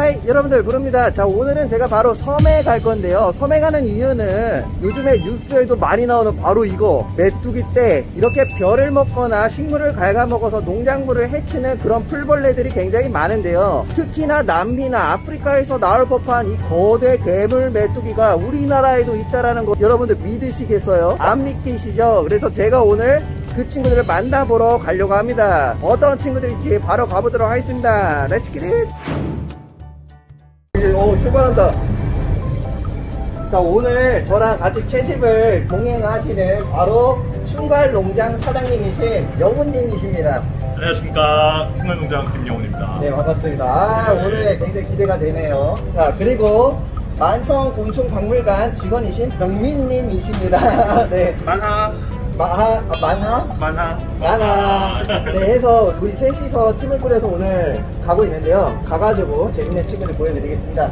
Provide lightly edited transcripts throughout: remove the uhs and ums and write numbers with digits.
하이 여러분들 부릅니다. 자, 오늘은 제가 바로 섬에 갈 건데요. 섬에 가는 이유는 요즘에 뉴스에도 많이 나오는 바로 이거 메뚜기 때 이렇게 벼를 먹거나 식물을 갉아먹어서 농작물을 해치는 그런 풀벌레들이 굉장히 많은데요. 특히나 남미나 아프리카에서 나올 법한 이 거대 괴물 메뚜기가 우리나라에도 있다라는 거 여러분들 믿으시겠어요? 안 믿기시죠? 그래서 제가 오늘 그 친구들을 만나보러 가려고 합니다. 어떤 친구들일지 바로 가보도록 하겠습니다. 렛츠 기릿! 출발한다. 자, 오늘 저랑 같이 채집을 동행하시는 바로 춘갈농장 사장님이신 영훈님이십니다. 안녕하십니까, 춘갈농장 김영훈입니다. 네, 반갑습니다. 오늘 굉장히 기대가 되네요. 자, 그리고 만천곤충박물관 직원이신 병민님이십니다. 네. 만하. 네, 해서 우리 셋이서 팀을 꾸려서 오늘 가고 있는데요. 가가지고 재밌는 친구들 보여드리겠습니다.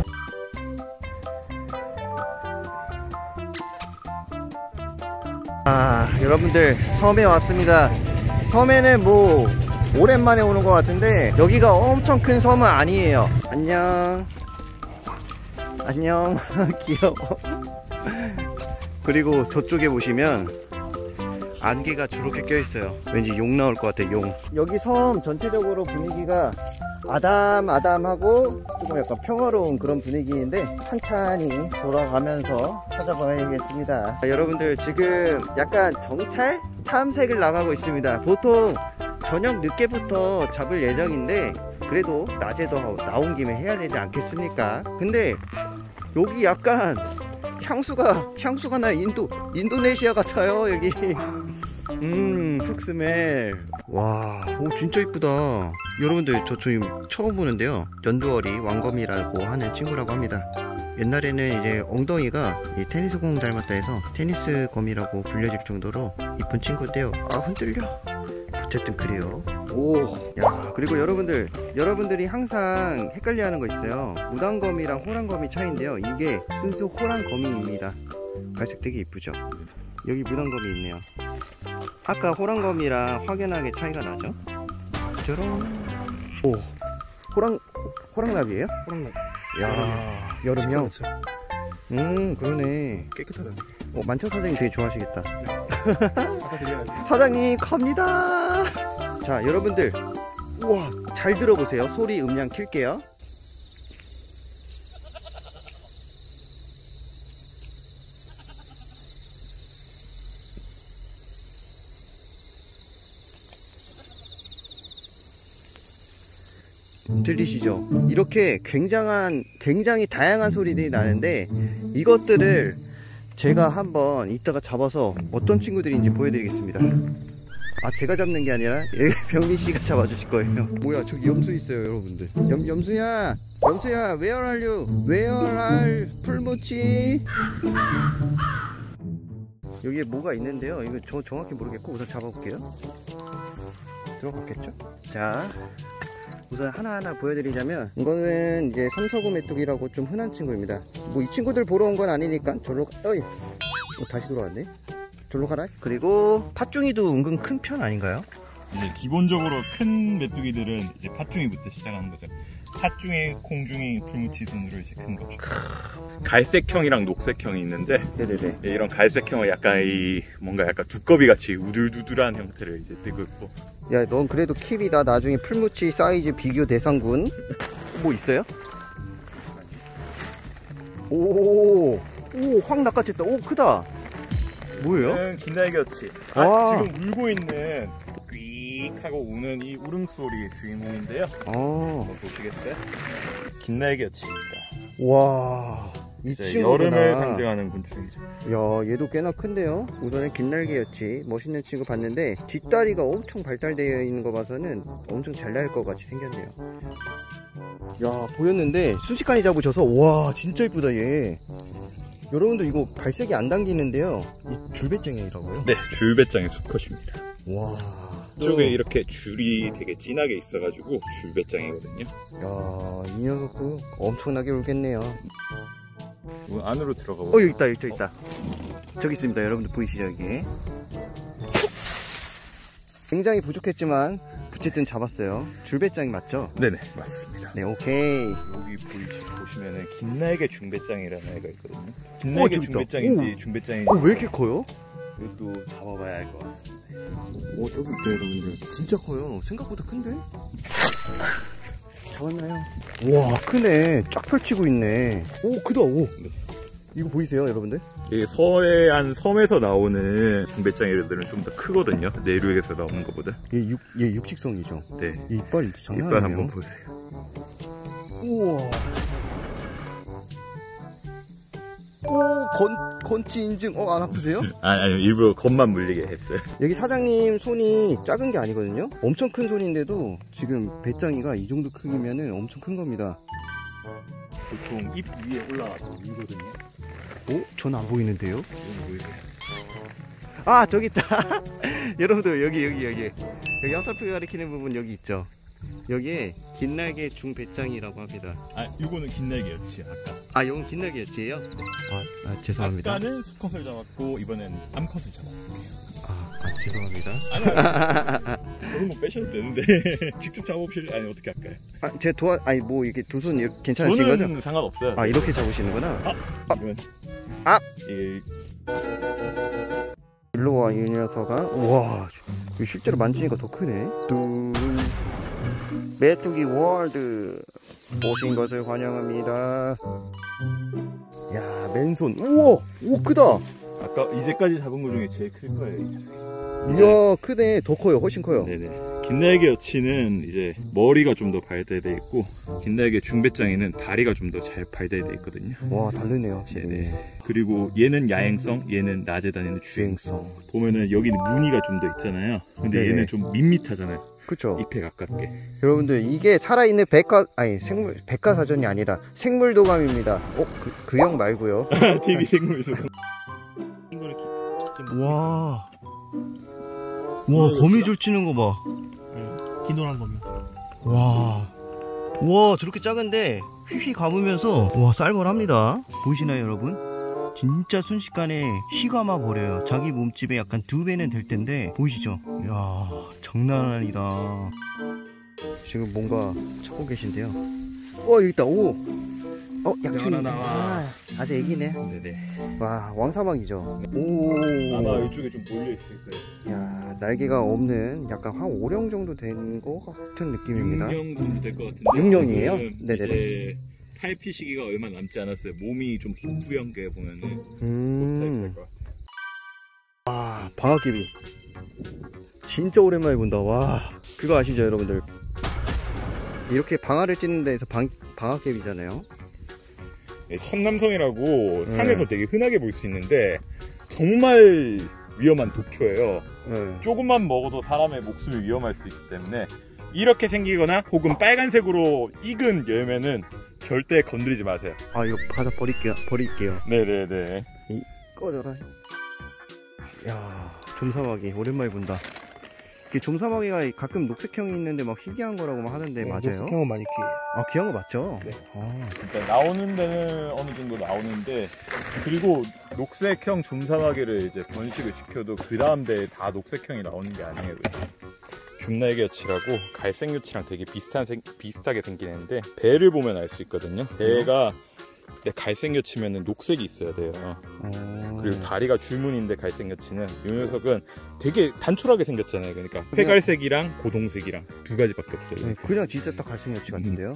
여러분들 섬에 왔습니다. 섬에는 뭐 오랜만에 오는 것 같은데 여기가 엄청 큰 섬은 아니에요. 안녕. 귀여워. 그리고 저쪽에 보시면 안개가 저렇게 껴있어요. 왠지 용 나올 것 같아, 용. 여기 섬 전체적으로 분위기가 아담하고 조금 약간 평화로운 그런 분위기인데 찬찬히 돌아가면서 찾아봐야겠습니다. 여러분들 지금 약간 정찰? 탐색을 나가고 있습니다. 보통 저녁 늦게부터 잡을 예정인데 그래도 낮에도 나온 김에 해야 되지 않겠습니까? 근데 여기 약간 향수가 나 인도네시아 같아요 여기. 흑스멜. 와, 오 진짜 이쁘다. 여러분들 저 지금 처음 보는데요. 연두어리 왕검이라고 하는 친구라고 합니다. 옛날에는 이제 엉덩이가 이 테니스 공 닮았다 해서 테니스 검이라고 불려질 정도로 이쁜 친구인데요. 아, 흔들려. 어쨌든 그래요. 오, 야, 그리고 여러분들이 항상 헷갈려하는 거 있어요. 무단검이랑 호랑검이 차이인데요. 이게 순수 호랑검이입니다. 갈색 되게 이쁘죠? 여기 무단검이 있네요. 아까 호랑검이랑 확연하게 차이가 나죠? 짜란. 오, 호랑나비예요? 호랑나비. 야, 여름형. 그러네. 깨끗하다. 만천 사장님 되게 좋아하시겠다. 사장님 갑니다. 자, 여러분들, 우와, 잘 들어보세요. 소리 음량 킬게요. 들리시죠? 이렇게 굉장히 다양한 소리들이 나는데 이것들을 제가 한번 이따가 잡아서 어떤 친구들인지 보여드리겠습니다. 아, 제가 잡는 게 아니라 병민씨가 잡아주실 거예요. 뭐야, 저기 염소 있어요 여러분들. 염수야 where are you? Where are 풀무치? 여기에 뭐가 있는데요. 이거 저 정확히 모르겠고 우선 잡아볼게요. 들어갔겠죠? 자, 우선 하나하나 보여드리자면 이거는 이제 삼서구 메뚜기라고 좀 흔한 친구입니다. 뭐 이 친구들 보러 온 건 아니니까 절로 다시 돌아왔네. 절로 가라. 그리고 팥중이도 은근 큰 편 아닌가요? 이제 기본적으로 큰 메뚜기들은 이제 팥중이부터 시작하는 거죠. 팥중이, 콩중이, 풀무치 순으로 이제 큰 거죠. 갈색형이랑 녹색형이 있는데, 네네네. 이런 갈색형은 약간 뭔가 약간 두꺼비 같이 우둘두둘한 형태를 이제 띠고 있고. 야, 넌 그래도 킵이다. 나중에 풀무치 사이즈 비교 대상군. 뭐 있어요? 오, 확 낚아챘다. 오, 크다. 뭐예요? 긴날개어치. 지금 울고 있는 꽥 하고 우는 이 울음소리의 주인공인데요. 보시겠어요? 긴날개어치입니다. 와, 이 친구구나. 여름을 상징하는 곤충이죠. 야, 얘도 꽤나 큰데요. 우선은 긴날개어치 멋있는 친구 봤는데 뒷다리가 엄청 발달되어 있는 거 봐서는 엄청 잘 날 것 같이 생겼네요. 야, 보였는데 순식간에 잡으셔서 와, 진짜 이쁘다 얘. 여러분들 이거 발색이 안 당기는데요. 이 줄배짱이라고요? 네, 줄배짱의 수컷입니다. 와, 이쪽에 이렇게 줄이 되게 진하게 있어가지고 줄배짱이거든요. 야, 이 녀석도 엄청나게 울겠네요. 안으로 들어가 보세요. 여기 있다. 저기 있습니다. 여러분들 보이시죠 여기? 굉장히 부족했지만 어쨌든 잡았어요. 줄배짱이 맞죠? 네네, 맞습니다. 네, 오케이. 여기 보시면은 긴날개 중배짱이라는 애가 있거든요. 긴날개 저기 있다. 중배짱인지 중배짱인지 왜 이렇게 커요? 이것도 잡아봐야 알 것 같습니다. 오, 저기 있다, 여러분들. 진짜 커요. 생각보다 큰데? 잡았나요? 와, 크네. 쫙 펼치고 있네. 오, 크다, 오. 이거 보이세요, 여러분들? 이게 서해안 섬에서 나오는 중배짱이들은 좀 더 크거든요. 내륙에서 나오는 것보다. 얘 육식성이죠? 네. 얘 이빨 장난 이빨 아니네요. 한번 보세요. 우와. 오, 건치 인증. 안 아프세요? 아니, 일부러 겉만 물리게 했어요. 여기 사장님 손이 작은 게 아니거든요? 엄청 큰 손인데도 지금 배짱이가 이 정도 크기면은 엄청 큰 겁니다. 보통 입 위에 올라가서 물거든요. 오? 전 안 보이는데요? 이건 보이세요? 아, 저기 있다. 여러분들, 여기 화살표 가리키는 부분 여기 있죠? 여기에 긴날개 중배짱이라고 합니다. 아, 이거는 긴날개였지, 아까. 아, 이건 긴날개였지요? 죄송합니다. 아까는 수컷을 잡았고, 이번엔 암컷을 잡았어요. 죄송합니다. 그런 거 빼셔도 되는데. 직접 잡아보실, 아니, 어떻게 할까요? 제가 뭐, 이렇게 두 손 괜찮으신 거죠? 저는 상관없어요. 이렇게 잡으시는구나. 이건. 예. 일로 와, 이 녀석아. 우와, 실제로 만지니까 더 크네. 메뚜기 월드 오신 것을 환영합니다. 야, 맨손. 우와, 오, 크다. 아까 이제까지 잡은 것 중에 제일 클 거예요, 이 녀석이. 이야, 크네. 더 커요. 훨씬 커요. 네네. 긴날개 여치는 이제 머리가 좀 더 발달되어 있고, 긴날개 중배짱이는 다리가 좀 더 잘 발달되어 있거든요. 와, 다르네요, 확실히. 네네. 그리고 얘는 야행성, 얘는 낮에 다니는 주행성. 보면은 여기는 무늬가 좀 더 있잖아요. 근데 네네. 얘는 좀 밋밋하잖아요. 그쵸. 잎에 가깝게. 여러분들, 이게 살아있는 백과사전이 아니라 생물도감입니다. 그 형 말고요. TV 생물에서. 와, 거미줄 치는 거 봐. 기노란 거면. 와, 저렇게 작은데 휘휘 감으면서 와, 쌀벌합니다. 보이시나요, 여러분? 진짜 순식간에 휘감아 버려요. 자기 몸집의 약간 2배는 될 텐데 보이시죠? 이야, 장난 아니다. 지금 뭔가 찾고 계신데요. 여기 있다. 오, 약춘이. 아직 애기네. 네네. 와, 왕사막이죠. 오, 아마 이쪽에 좀 몰려 있을 거예요. 야, 날개가 없는 약간 한 5령 정도 된 것 같은 느낌입니다. 6령 정도 될 것 같은데. 6령이에요? 지금 네네네. 이제 탈피 시기가 얼마 남지 않았어요. 몸이 좀 희투한 게 보면은 못 음. 탈 것 같아요. 방학개비 진짜 오랜만에 본다. 와, 그거 아시죠, 여러분들? 이렇게 방아를 찢는 데에서 방학개비잖아요. 네, 천남성이라고 산에서 되게 흔하게 볼 수 있는데 정말 위험한 독초예요. 조금만 먹어도 사람의 목숨이 위험할 수 있기 때문에 이렇게 생기거나 혹은 빨간색으로 익은 열매는 절대 건드리지 마세요. 이거 갖다 버릴게요. 네네네. 꺼져라. 야, 좀사마귀 오랜만에 본다. 이게 좀사마귀가 가끔 녹색형이 있는데 막 희귀한 거라고 막 하는데 맞아요? 녹색형은 많이 귀해요. 귀한 거 맞죠? 네. 그러니까 나오는 데는 어느 정도 나오는데, 그리고 녹색형 좀사마귀를 이제 번식을 시켜도 그 다음 대에 다 녹색형이 나오는 게 아니에요. 줌날개여치라고 갈색여치랑 되게 비슷하게 생긴 애인데 배를 보면 알 수 있거든요. 배가 갈색여치면 녹색이 있어야 돼요. 그리고 다리가 줄무늬인데 갈색여치는 이 녀석은 되게 단촐하게 생겼잖아요. 그러니까 회갈색이랑 고동색이랑 두 가지밖에 없어요. 네, 그냥 진짜 딱 갈색여치 같은데요.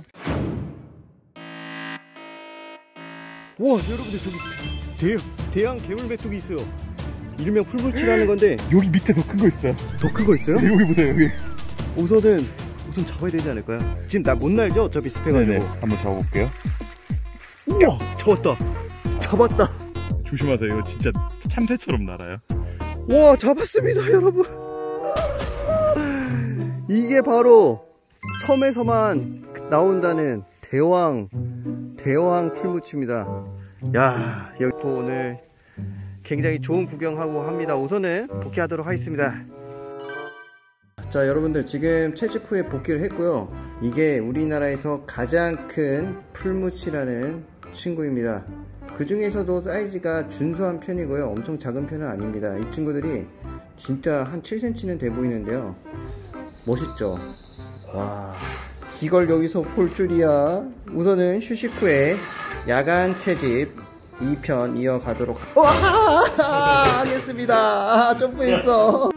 와, 여러분들, 저기 대양 괴물 메뚜기 있어요. 일명 풀물치라는 건데 여기 밑에 더 큰 거 있어요. 더 큰 거 있어요? 여기 보세요, 여기. 우선 잡아야 되지 않을까요? 지금 나 못 날죠? 어차피 습해가지고. 네네. 한번 잡아볼게요. 우와, 잡았다. 조심하세요. 이거 진짜 참새처럼 날아요. 와, 잡았습니다, 여러분. 이게 바로 섬에서만 나온다는 대왕 풀무치입니다. 야, 여기 또 오늘 굉장히 좋은 구경하고 합니다. 우선은 복귀하도록 하겠습니다. 자, 여러분들, 지금 채집 후에 복귀를 했고요. 이게 우리나라에서 가장 큰 풀무치라는 친구입니다. 그 중에서도 사이즈가 준수한 편이고요. 엄청 작은 편은 아닙니다. 이 친구들이 진짜 한 7cm는 돼 보이는데요. 멋있죠? 와, 이걸 여기서 볼 줄이야. 우선은 휴식 후에 야간 채집 2편 이어가도록 하겠습니다. 점프했어.